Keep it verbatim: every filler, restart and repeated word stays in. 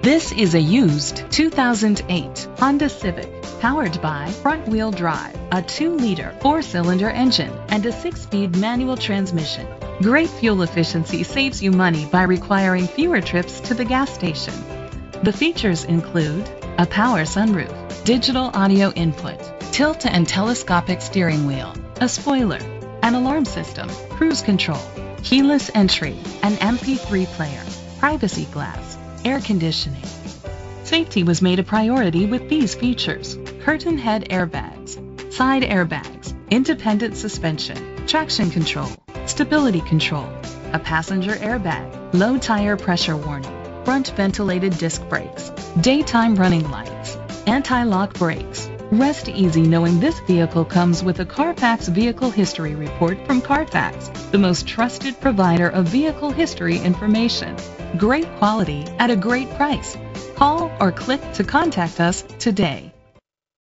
This is a used two thousand eight Honda Civic, powered by front-wheel drive, a two liter four-cylinder engine, and a six-speed manual transmission. Great fuel efficiency saves you money by requiring fewer trips to the gas station. The features include a power sunroof, digital audio input, tilt and telescopic steering wheel, a spoiler, an alarm system, cruise control, keyless entry, an M P three player, privacy glass, air conditioning. Safety was made a priority with these features: curtain head airbags, side airbags, independent suspension, traction control, stability control, a passenger airbag, low tire pressure warning, front ventilated disc brakes, daytime running lights, anti-lock brakes. Rest easy knowing this vehicle comes with a Carfax Vehicle History Report from Carfax, the most trusted provider of vehicle history information. Great quality at a great price. Call or click to contact us today.